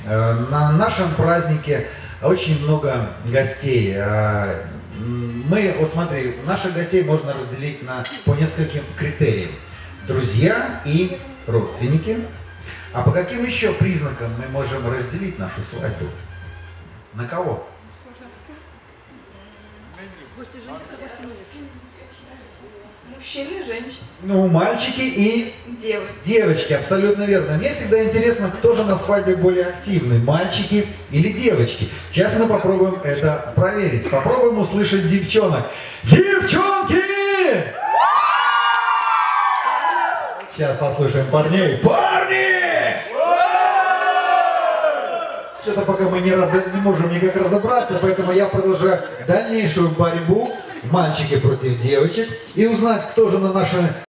На нашем празднике очень много гостей. Вот смотри, наших гостей можно разделить по нескольким критериям. Друзья и родственники. А по каким еще признакам мы можем разделить нашу свадьбу? На кого? Гости жених, гости невесты. Мужчины, женщины. Ну, мальчики и Девочки. девочки, абсолютно верно. Мне всегда интересно, кто же на свадьбе более активный, мальчики или девочки. Сейчас мы попробуем это проверить. Попробуем услышать девчонок. Девчонки! Сейчас послушаем парней. Парни! Что-то пока мы не можем никак разобраться, поэтому я продолжаю дальнейшую борьбу. Мальчики против девочек. И узнать, кто же на нашей